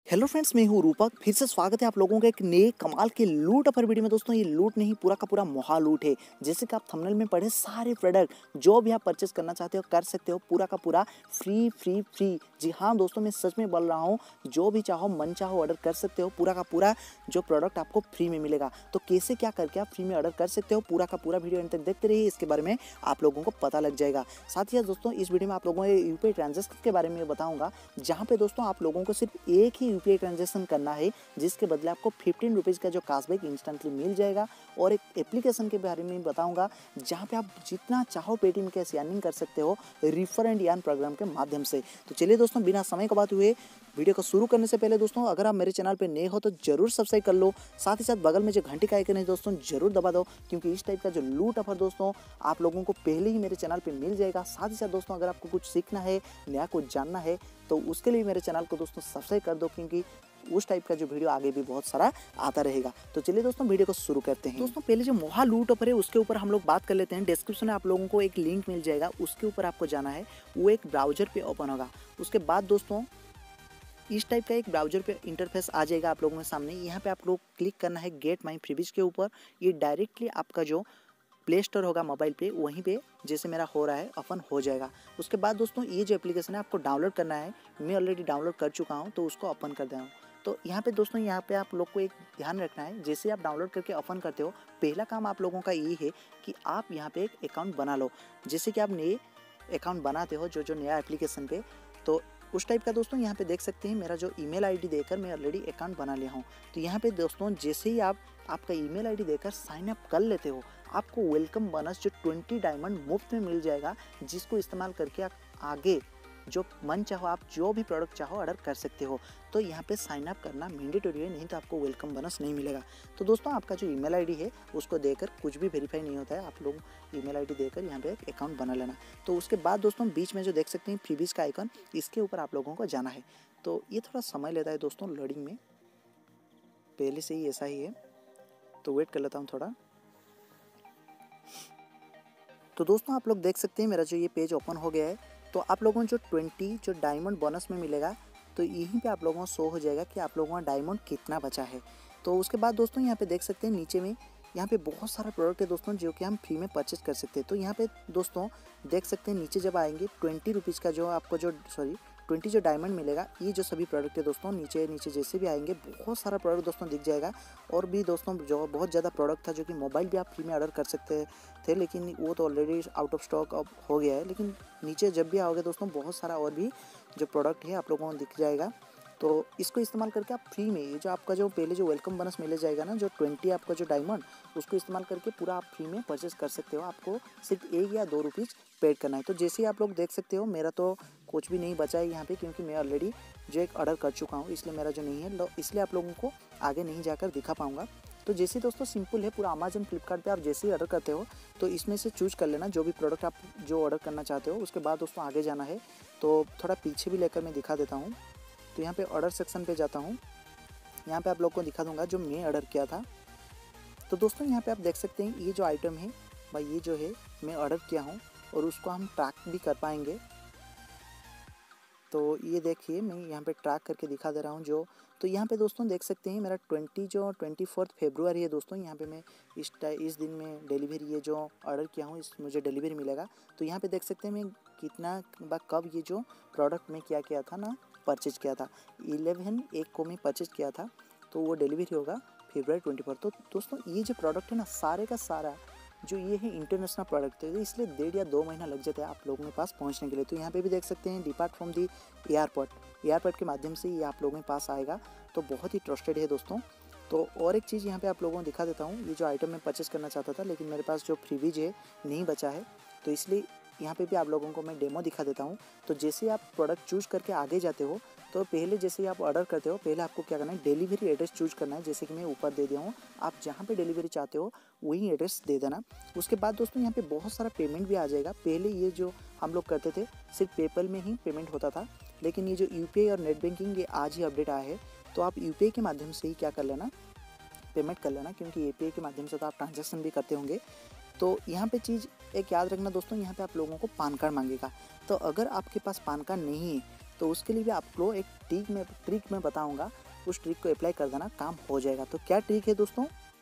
Hello friends, मैं हूँ रूपक। फिर से स्वागत है आप लोगों का एक नए कमाल के लूट ऑफर वीडियो में। दोस्तों ये लूट नहीं, पूरा का पूरा महा लूट है। जैसे कि आप थंबनेल में पढ़े, सारे प्रोडक्ट जो भी आप परचेस करना चाहते हो कर सकते हो, पूरा का पूरा फ्री फ्री फ्री। जी हाँ दोस्तों, मैं सच में बोल रहा हूँ, जो भी चाहो मन चाहो ऑर्डर कर सकते हो। पूरा का पूरा जो प्रोडक्ट आपको फ्री में मिलेगा। तो कैसे क्या करके आप फ्री में ऑर्डर कर सकते हो, पूरा का पूरा वीडियो अंत तक देखते रहिए, इसके बारे में आप लोगों को पता लग जाएगा। साथ ही दोस्तों इस वीडियो में आप लोगों को यूपीआई ट्रांजेक्शन के बारे में बताऊंगा, जहाँ पे दोस्तों आप लोगों को सिर्फ एक ही यूपीआई ट्रांजेक्शन करना है, जिसके बदले आपको 15 रुपीज़ का जो कैशबैक इंस्टेंटली मिल जाएगा। और एक एप्लीकेशन के बारे में बताऊंगा, जहाँ पे आप जितना चाहो पेटीएम कैश अर्निंग कर सकते हो रिफर एंड अर्न प्रोग्राम के माध्यम से। तो चलिए दोस्तों, बिना समय को बात हुए वीडियो को शुरू करने से पहले दोस्तों, अगर आप मेरे चैनल पे नए हो तो जरूर सब्सक्राइब कर लो। साथ ही साथ बगल में जो घंटी का आइकन है दोस्तों, जरूर दबा दो, क्योंकि इस टाइप का जो लूट ऑफर दोस्तों आप लोगों को पहले ही मेरे चैनल पे मिल जाएगा। साथ ही साथ दोस्तों, अगर आपको कुछ सीखना है, नया कुछ जानना है, तो उसके लिए मेरे चैनल को दोस्तों सब्सक्राइब कर दो, क्योंकि उस टाइप का जो वीडियो आगे भी बहुत सारा आता रहेगा। तो चलिए दोस्तों, वीडियो को शुरू करते हैं। दोस्तों पहले जो महा लूट ऑफर है उसके ऊपर हम लोग बात कर लेते हैं। डिस्क्रिप्शन में आप लोगों को एक लिंक मिल जाएगा, उसके ऊपर आपको जाना है। वो एक ब्राउजर पे ओपन होगा। उसके बाद दोस्तों इस टाइप का एक ब्राउजर पे इंटरफेस आ जाएगा आप लोगों के सामने। यहाँ पे आप लोग क्लिक करना है गेट माई फ्रीबीज के ऊपर। ये डायरेक्टली आपका जो प्ले स्टोर होगा मोबाइल पे, वहीं पे जैसे मेरा हो रहा है ओपन हो जाएगा। उसके बाद दोस्तों ये जो एप्लीकेशन है आपको डाउनलोड करना है। मैं ऑलरेडी डाउनलोड कर चुका हूँ, तो उसको ओपन कर दिया हूँ। तो यहाँ पे दोस्तों, यहाँ पे आप लोग को एक ध्यान रखना है, जैसे आप डाउनलोड करके ओपन करते हो, पहला काम आप लोगों का ये है कि आप यहाँ पे एक अकाउंट बना लो। जैसे कि आप नए अकाउंट बनाते हो जो नया एप्लीकेशन पे, तो उस टाइप का दोस्तों यहाँ पे देख सकते हैं, मेरा जो ईमेल आईडी देकर मैं ऑलरेडी अकाउंट बना लिया हूँ। तो यहाँ पे दोस्तों जैसे ही आप आपका ईमेल आईडी देकर साइन अप कर लेते हो, आपको वेलकम बोनस जो 20 डायमंड मुफ्त में मिल जाएगा, जिसको इस्तेमाल करके आप आगे जो मन चाहो, आप जो भी प्रोडक्ट चाहो ऑर्डर कर सकते हो। तो यहाँ पे साइन अप करना मैंडेटरी है, नहीं तो आपको वेलकम बोनस नहीं मिलेगा। तो दोस्तों आपका जो ईमेल आईडी है उसको देकर कुछ भी वेरीफाई नहीं होता है। आप लोग ईमेल आईडी देकर यहाँ पे एक अकाउंट बना लेना। तो उसके बाद दोस्तों बीच में जो देख सकते हैं फ्रीबीज का आइकन, इसके ऊपर आप लोगों को जाना है। तो ये थोड़ा समय लेता है दोस्तों लोडिंग में, पहले से ही ऐसा ही है, तो वेट कर लेता हूँ थोड़ा। तो दोस्तों आप लोग देख सकते हैं मेरा जो ये पेज ओपन हो गया है। तो आप लोगों को जो 20 जो डायमंड बोनस में मिलेगा, तो यहीं पे आप लोगों को शो हो जाएगा कि आप लोगों का डायमंड कितना बचा है। तो उसके बाद दोस्तों यहाँ पे देख सकते हैं नीचे में, यहाँ पे बहुत सारा प्रोडक्ट है दोस्तों जो कि हम फ्री में परचेज कर सकते हैं। तो यहाँ पे दोस्तों देख सकते हैं नीचे जब आएंगे 20 रुपीज़ का जो आपको जो 20 जो डायमंड मिलेगा, ये जो सभी प्रोडक्ट है दोस्तों नीचे नीचे जैसे भी आएंगे बहुत सारा प्रोडक्ट दोस्तों दिख जाएगा। और भी दोस्तों जो बहुत ज़्यादा प्रोडक्ट था, जो कि मोबाइल भी आप फ्री में ऑर्डर कर सकते थे, लेकिन वो तो ऑलरेडी आउट ऑफ स्टॉक अब हो गया है। लेकिन नीचे जब भी आओगे दोस्तों, बहुत सारा और भी जो प्रोडक्ट है आप लोगों को दिख जाएगा। तो इसको इस्तेमाल करके आप फ्री में, ये जो आपका जो पहले जो वेलकम बोनस मिल जाएगा ना, जो 20 आपका जो डायमंड, उसको इस्तेमाल करके पूरा आप फ्री में परचेस कर सकते हो। आपको सिर्फ 1 या 2 रुपीज़ पेड करना है। तो जैसे ही आप लोग देख सकते हो, मेरा तो कुछ भी नहीं बचा है यहाँ पे, क्योंकि मैं ऑलरेडी जो एक ऑर्डर कर चुका हूँ, इसलिए मेरा जो नहीं है, इसलिए आप लोगों को आगे नहीं जाकर दिखा पाऊँगा। तो जैसे दोस्तों सिंपल है, पूरा अमेजन फ्लिपकार्ट पे आप जैसे ही ऑर्डर करते हो, तो इसमें से चूज कर लेना जो भी प्रोडक्ट आप जो ऑर्डर करना चाहते हो। उसके बाद दोस्तों आगे जाना है। तो थोड़ा पीछे भी लेकर मैं दिखा देता हूँ। तो यहाँ पे ऑर्डर सेक्शन पे जाता हूँ। यहाँ पे आप लोग को दिखा दूंगा जो मैं ऑर्डर किया था। तो दोस्तों यहाँ पे आप देख सकते हैं, ये जो आइटम है भाई, ये जो है मैं ऑर्डर किया हूँ, और उसको हम ट्रैक भी कर पाएंगे। तो ये देखिए, मैं यहाँ पे ट्रैक करके दिखा दे रहा हूँ जो। तो यहाँ पे दोस्तों देख सकते हैं मेरा 24 फरवरी है दोस्तों, यहाँ पे मैं इस दिन में डिलीवरी ये जो ऑर्डर किया हूँ, इस मुझे डिलीवरी मिलेगा। तो यहाँ पे देख सकते हैं मैं कितना कब ये जो प्रोडक्ट में क्या किया था ना, परचेज किया था 11/1 को मैं परचेज किया था। तो वो डिलीवरी होगा February 24। तो दोस्तों ये जो प्रोडक्ट है ना, सारे का सारा जो ये है इंटरनेशनल प्रोडक्ट है, इसलिए 1.5 या 2 महीना लग जाता है आप लोगों के पास पहुंचने के लिए। तो यहाँ पे भी देख सकते हैं डिपार्ट फ्रॉम दी एयरपोर्ट के माध्यम से ये आप लोगों के पास आएगा। तो बहुत ही ट्रस्टेड है दोस्तों। तो और एक चीज़ यहाँ पे आप लोगों को दिखा देता हूँ, ये जो आइटम मैं परचेस करना चाहता था, लेकिन मेरे पास जो फ्रीबीज है नहीं बचा है, तो इसलिए यहाँ पे भी आप लोगों को मैं डेमो दिखा देता हूँ। तो जैसे आप प्रोडक्ट चूज करके आगे जाते हो, तो पहले जैसे ही आप ऑर्डर करते हो, पहले आपको क्या करना है, डिलीवरी एड्रेस चूज करना है। जैसे कि मैं ऊपर दे दिया हूँ, आप जहाँ पे डिलीवरी चाहते हो वही एड्रेस दे देना। उसके बाद दोस्तों यहाँ पे बहुत सारा पेमेंट भी आ जाएगा। पहले ये जो हम लोग करते थे सिर्फ पेपल में ही पेमेंट होता था, लेकिन ये जो यूपीआई और नेट बैंकिंग ये आज ही अपडेट आया है। तो आप यूपीआई के माध्यम से ही क्या कर लेना, पेमेंट कर लेना, क्योंकि यूपीआई के माध्यम से तो आप ट्रांजेक्शन भी करते होंगे। तो यहाँ पे चीज़ एक याद रखना दोस्तों, यहाँ पे आप लोगों को पैन कार्ड मांगेगा। तो अगर आपके पास पैन कार्ड नहीं है, तो उसके लिए भी आप लोग एक ट्रिक मैं बताऊँगा, उस ट्रिक को अप्लाई कर देना, काम हो जाएगा। तो क्या ट्रिक है दोस्तों,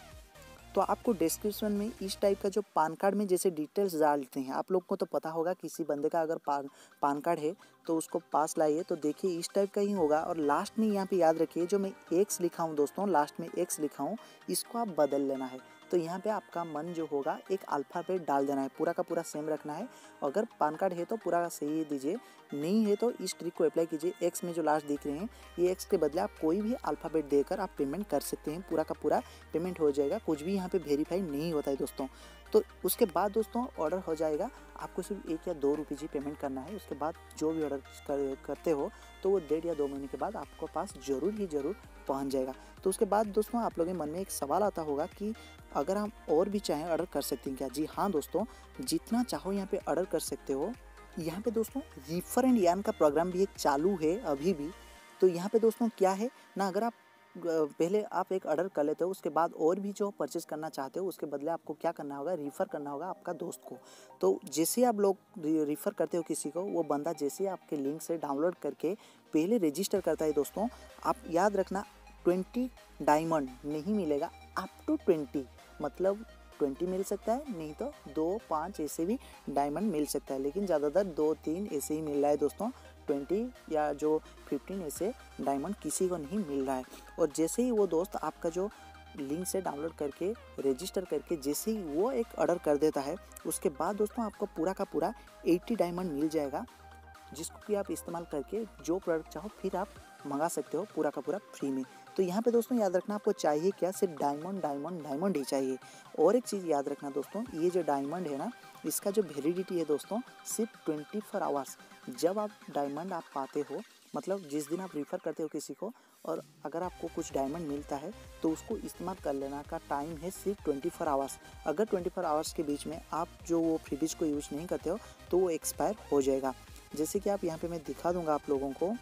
तो आपको डिस्क्रिप्शन में इस टाइप का जो पान कार्ड में जैसे डिटेल्स डालते हैं, आप लोग को तो पता होगा किसी बंदे का अगर पान कार्ड है तो उसको पास लाइए, तो देखिए इस टाइप का ही होगा। और लास्ट में यहाँ पे याद रखिए जो मैं एक्स लिखा हूँ दोस्तों, लास्ट में एक्स लिखा हूँ, इसको आप बदल लेना है। तो यहाँ पे आपका मन जो होगा एक अल्फ़ाबेट डाल देना है, पूरा का पूरा सेम रखना है। अगर पान कार्ड है तो पूरा सही दीजिए, नहीं है तो इस ट्रिक को अप्लाई कीजिए। एक्स में जो लास्ट दिख रहे हैं, ये एक्स के बदले आप कोई भी अल्फ़ाबेट देकर आप पेमेंट कर सकते हैं, पूरा का पूरा पेमेंट हो जाएगा, कुछ भी यहाँ पे वेरीफाई नहीं होता है दोस्तों। तो उसके बाद दोस्तों ऑर्डर हो जाएगा, आपको सिर्फ 1 या 2 रुपये ही पेमेंट करना है। उसके बाद जो भी ऑर्डर करते हो तो वो 1.5 या 2 महीने के बाद आपको पास ज़रूर पहुंच जाएगा। तो उसके बाद दोस्तों आप लोगों के मन में एक सवाल आता होगा कि अगर हम और भी चाहें ऑर्डर कर सकते हैं क्या? जी हाँ दोस्तों, जितना चाहो यहाँ पे ऑर्डर कर सकते हो। यहाँ पे दोस्तों रिफर एंड अर्न का प्रोग्राम भी एक चालू है अभी भी। तो यहाँ पे दोस्तों क्या है ना, अगर आप पहले आप एक ऑर्डर कर लेते हो, उसके बाद और भी जो परचेज़ करना चाहते हो उसके बदले आपको क्या करना होगा, रिफ़र करना होगा आपका दोस्त को। तो जैसे आप लोग रिफ़र करते हो किसी को, वो बंदा जैसे आपके लिंक से डाउनलोड करके पहले रजिस्टर करता है दोस्तों, आप याद रखना 20 डायमंड नहीं मिलेगा, अप टू 20, मतलब 20 मिल सकता है, नहीं तो 2-5 ऐसे भी डायमंड मिल सकता है, लेकिन ज़्यादातर 2-3 ऐसे ही मिल रहा है दोस्तों। 20 या जो 15 ऐसे डायमंड किसी को नहीं मिल रहा है। और जैसे ही वो दोस्त आपका जो लिंक से डाउनलोड करके रजिस्टर करके जैसे ही वो एक ऑर्डर कर देता है, उसके बाद दोस्तों आपको पूरा का पूरा 80 डायमंड मिल जाएगा, जिसको कि आप इस्तेमाल करके जो प्रोडक्ट चाहो फिर आप मंगा सकते हो पूरा का पूरा फ्री में। तो यहाँ पे दोस्तों याद रखना, आपको चाहिए क्या, सिर्फ डायमंड ही चाहिए। और एक चीज़ याद रखना दोस्तों, ये जो डायमंड है ना, इसका जो वैलिडिटी है दोस्तों सिर्फ 24 आवर्स। जब आप डायमंड आप पाते हो, मतलब जिस दिन आप रिफ़र करते हो किसी को और अगर आपको कुछ डायमंड मिलता है तो उसको इस्तेमाल कर लेना का टाइम है सिर्फ 24 आवर्स। अगर 24 आवर्स के बीच में आप जो वो फ्रीबीज को यूज़ नहीं करते हो तो वो एक्सपायर हो जाएगा। जैसे कि आप यहाँ पे मैं दिखा दूंगा आप लोगों को,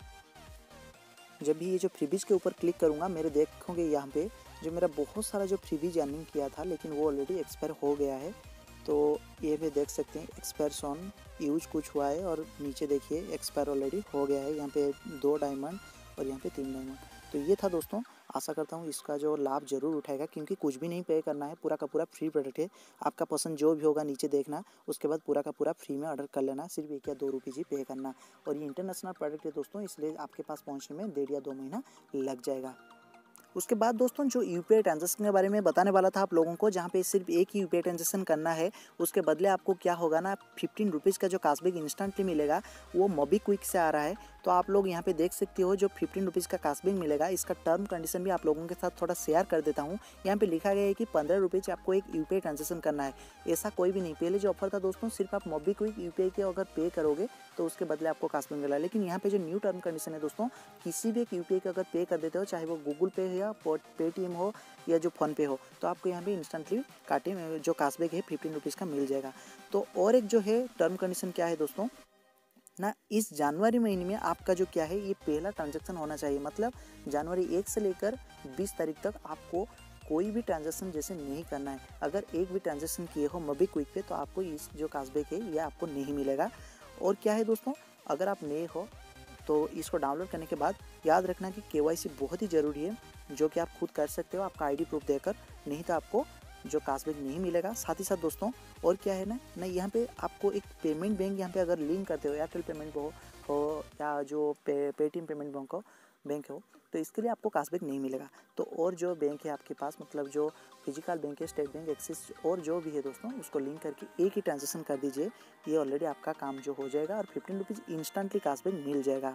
जब भी ये जो फ्रीबीज के ऊपर क्लिक करूँगा मेरे देखोगे यहाँ पे जो मेरा बहुत सारा जो फ्रीबीज अर्निंग किया था, लेकिन वो ऑलरेडी एक्सपायर हो गया है। तो ये भी देख सकते हैं एक्सपायर ऑन यूज कुछ हुआ है और नीचे देखिए एक्सपायर ऑलरेडी हो गया है, यहाँ पे 2 डायमंड और यहाँ पे 3 डायमंड। तो ये था दोस्तों, आशा करता हूँ इसका जो लाभ ज़रूर उठाएगा, क्योंकि कुछ भी नहीं पे करना है, पूरा का पूरा फ्री प्रोडक्ट है। आपका पसंद जो भी होगा नीचे देखना, उसके बाद पूरा का पूरा फ्री में ऑर्डर कर लेना, सिर्फ 1 या 2 रुपये ही पे करना। और ये इंटरनेशनल प्रोडक्ट है दोस्तों, इसलिए आपके पास पहुँचने में 1.5 या 2 महीना लग जाएगा। उसके बाद दोस्तों जो यूपीआई ट्रांजैक्शन के बारे में बताने वाला था आप लोगों को, जहाँ पे सिर्फ एक ही यूपीआई ट्रांजैक्शन करना है, उसके बदले आपको क्या होगा ना, 15 रुपीज़ का जो कैशबैक इंस्टेंटली मिलेगा वो मोबीक्विक से आ रहा है। तो आप लोग यहाँ पे देख सकते हो जो 15 रुपीज़ का कैशबैक मिलेगा, इसका टर्म कंडीशन भी आप लोगों के साथ थोड़ा शेयर कर देता हूँ। यहाँ पे लिखा गया है कि 15 रुपीज़ आपको एक यूपीआई ट्रांजैक्शन करना है, ऐसा कोई भी नहीं। पहले जो ऑफर था दोस्तों, सिर्फ आप मोबीक्विक यूपीआई के अगर पे करोगे तो उसके बदले आपको कैशबैक मिला है। लेकिन यहाँ पे जो न्यू टर्म कंडीशन है दोस्तों, किसी भी एक यूपीआई का अगर पे कर देते हो, चाहे वो गूगल पे या पेटीएम हो या जो फ़ोन पे हो, तो आपको यहाँ पे इंस्टेंटली काटे जो कैशबैक है 15 रुपीज़ का मिल जाएगा। तो और एक जो है टर्म कंडीशन क्या है दोस्तों ना, इस जनवरी महीने में आपका जो क्या है, ये पहला ट्रांजैक्शन होना चाहिए। मतलब जनवरी 1 से लेकर 20 तारीख तक आपको कोई भी ट्रांजैक्शन जैसे नहीं करना है। अगर एक भी ट्रांजैक्शन किए हो मोबीक्विक पे तो आपको इस जो कैशबैक है ये आपको नहीं मिलेगा। और क्या है दोस्तों, अगर आप नए हो तो इसको डाउनलोड करने के बाद याद रखना कि केवाईसी बहुत ही ज़रूरी है, जो कि आप खुद कर सकते हो आपका आईडी प्रूफ देकर, नहीं तो आपको जो कैशबैक नहीं मिलेगा। साथ ही साथ दोस्तों और क्या है ना यहाँ पे आपको एक पेमेंट बैंक यहाँ पे अगर लिंक करते हो, एयरटेल पेमेंट हो या जो पेटीएम पेमेंट बैंक हो, तो इसके लिए आपको कैशबैक नहीं मिलेगा। तो और जो बैंक है आपके पास, मतलब जो फिजिकल बैंक है, स्टेट बैंक, एक्सिस और जो भी है दोस्तों, उसको लिंक करके एक ही ट्रांजेक्शन कर दीजिए, ये ऑलरेडी आपका काम जो हो जाएगा और 15 रुपीज़ इंस्टेंटली कैशबैक मिल जाएगा।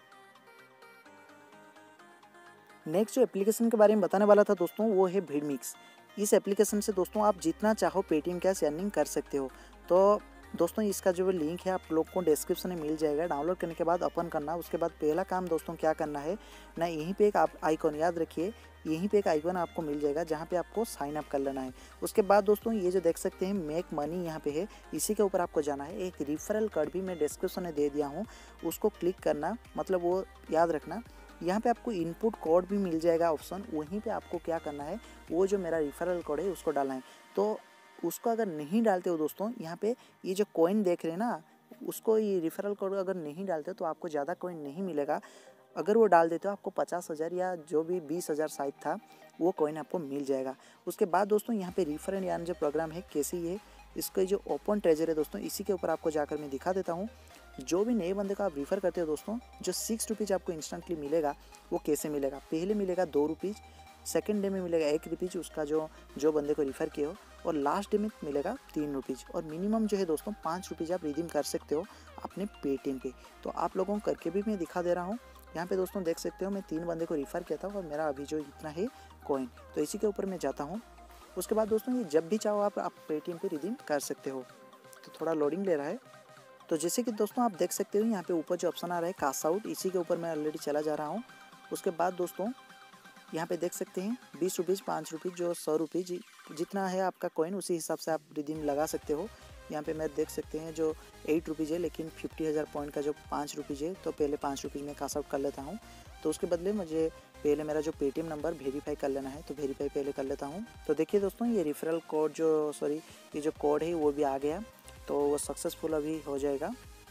नेक्स्ट जो एप्लीकेशन के बारे में बताने वाला था दोस्तों, वो है भीड़ मिक्स। इस एप्लीकेशन से दोस्तों आप जितना चाहो पेटीएम कैश अर्निंग कर सकते हो। तो दोस्तों इसका जो लिंक है आप लोग को डिस्क्रिप्शन में मिल जाएगा। डाउनलोड करने के बाद ओपन करना, उसके बाद पहला काम दोस्तों क्या करना है ना, यहीं पे एक आप आइकॉन याद रखिए, यहीं पे एक आइकॉन आपको मिल जाएगा जहाँ पे आपको साइन अप कर लेना है। उसके बाद दोस्तों ये जो देख सकते हैं मेक मनी यहाँ पे है, इसी के ऊपर आपको जाना है। एक रिफरल कोड भी मैं डिस्क्रिप्शन में दे दिया हूँ, उसको क्लिक करना, मतलब वो याद रखना। यहाँ पे आपको इनपुट कोड भी मिल जाएगा ऑप्शन, वहीं पे आपको क्या करना है, वो जो मेरा रिफरल कोड है उसको डालना है। तो उसको अगर नहीं डालते हो दोस्तों, यहाँ पे ये जो कॉइन देख रहे हैं ना, उसको ये रेफरल कोड अगर नहीं डालते तो आपको ज़्यादा कॉइन नहीं मिलेगा। अगर वो डाल देते हो आपको 50,000 या जो भी 20,000 शायद था वो कॉइन आपको मिल जाएगा। उसके बाद दोस्तों यहाँ पे रिफर एंड अर्न जो प्रोग्राम है कैसे ही है, इसका जो ओपन ट्रेजर है दोस्तों, इसी के ऊपर आपको जाकर मैं दिखा देता हूँ। जो भी नए बंदे को आप रिफ़र करते हो दोस्तों, जो 6 रुपीज़ आपको इंस्टेंटली मिलेगा वो कैसे मिलेगा। पहले मिलेगा 2 रुपीज़, सेकेंड डे में मिलेगा 1 रुपीज़ उसका जो बंदे को रिफ़र किए हो, और लास्ट डे में मिलेगा 3 रुपीज़। और मिनिमम जो है दोस्तों 5 रुपीज़ आप रिडीम कर सकते हो अपने पेटीएम पे। तो आप लोगों को करके भी मैं दिखा दे रहा हूँ। यहाँ पे दोस्तों देख सकते हो मैं 3 बंदे को रिफ़र किया था और मेरा अभी जो इतना है कॉइन, तो इसी के ऊपर मैं जाता हूँ। उसके बाद दोस्तों ये जब भी चाहो आप पेटीएम पे रिडीम कर सकते हो। तो थोड़ा लोडिंग ले रहा है। तो जैसे कि दोस्तों आप देख सकते हो यहाँ पे ऊपर जो ऑप्शन आ रहा है कैश आउट, इसी के ऊपर मैं ऑलरेडी चला जा रहा हूँ। उसके बाद दोस्तों यहाँ पे देख सकते हैं 20 रुपीज़, 5 रुपीज़, जो 100 रुपीज़ जितना है आपका कॉइन उसी हिसाब से आप रिडीम लगा सकते हो। यहाँ पे मैं देख सकते हैं जो 8 रुपीज़ है, लेकिन 50,000 पॉइंट का जो 5 रुपीज़ है, तो पहले 5 रुपीज़ में कैश आउट कर लेता हूँ। तो उसके बदले मुझे पहले मेरा जो पेटीएम नंबर वेरीफाई कर लेना है, तो वेरीफाई पहले कर लेता हूँ। तो देखिए दोस्तों ये रेफरल कोड ये जो कोड है वो भी आ गया, तो वो सक्सेसफुल अभी हो जाएगा।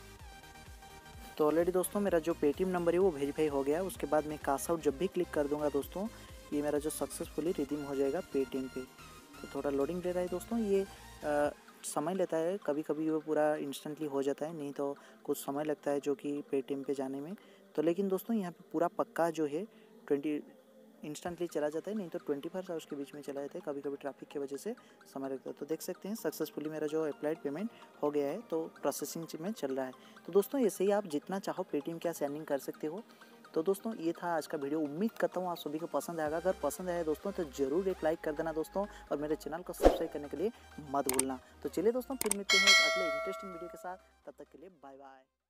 तो ऑलरेडी दोस्तों मेरा जो पेटीएम नंबर है वो वेरीफाई हो गया। उसके बाद मैं कैश आउट जब भी क्लिक कर दूंगा दोस्तों, ये मेरा जो सक्सेसफुली रिडीम हो जाएगा पेटीएम पे। तो थोड़ा लोडिंग ले रहा है दोस्तों, ये समय लेता है, कभी कभी वो पूरा इंस्टेंटली हो जाता है, नहीं तो कुछ समय लगता है जो कि पेटीएम पे जाने में। तो लेकिन दोस्तों यहाँ पे पूरा पक्का जो है 20 इंस्टेंटली चला जाता है, नहीं तो 24 आवर्स के बीच में चला जाता है, कभी कभी ट्रैफिक की वजह से समय लगता है। तो देख सकते हैं सक्सेसफुली मेरा जो अप्लाइड पेमेंट हो गया है, तो प्रोसेसिंग में चल रहा है। तो दोस्तों ऐसे ही आप जितना चाहो पेटीएम क्या सेंडिंग कर सकते हो। तो दोस्तों ये था आज का वीडियो, उम्मीद करता हूँ आप सभी को पसंद आएगा। अगर पसंद आया दोस्तों तो ज़रूर एक लाइक कर देना दोस्तों, और मेरे चैनल को सब्सक्राइब करने के लिए मत भूलना। तो चलिए दोस्तों फिर मिलते हैं एक अगले इंटरेस्टिंग वीडियो के साथ, तब तक के लिए बाय बाय।